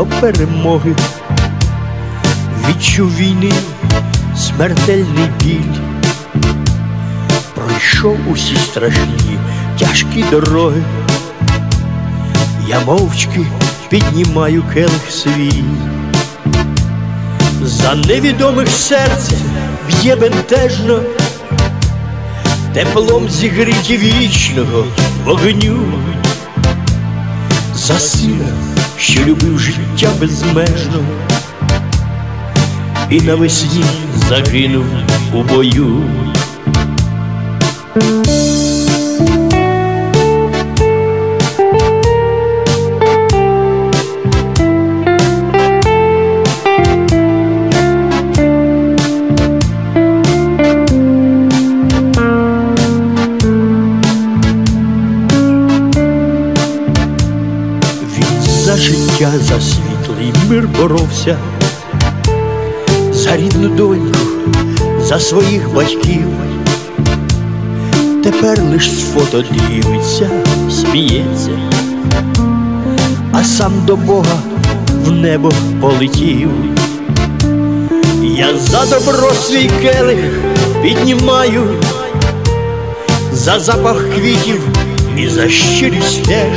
перемоги. Відчув війни смертельний біль, пройшов усі страшні, тяжкі дороги. Я мовчки піднімаю келих свій, за невідомих серце б'є бентежно, теплом зігріті вічного вогню, за сина, що любив життя безмежно, і навесні загинув у бою. За життя, за світлий мир боровся, за рідну доньку, за своїх батьків. Тепер лиш з фото дивиться, сміється, а сам до Бога в небо полетів. Я за добро свій келих піднімаю, за запах квітів і за щирість теж,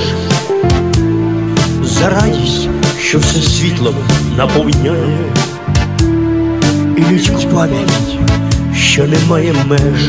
за радість, що все світлом наповняє, і людську пам'ять, що не має меж.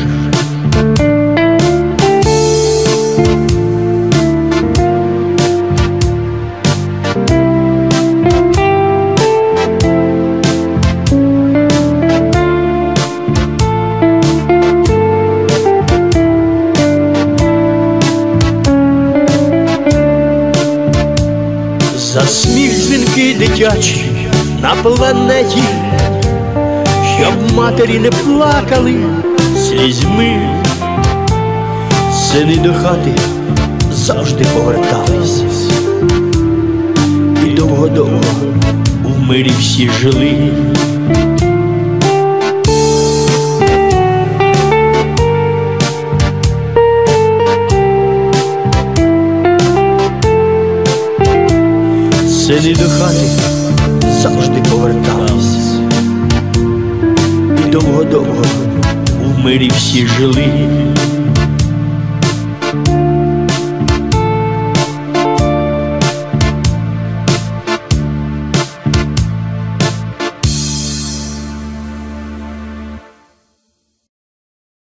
За сміх дзвінки дитячі на планеті, щоб матері не плакали слізьми. Сини до хати завжди повертались, і довго-довго в мирі всі жили. Сини до хати завжди повертались, і довго-довго в мирі всі жили.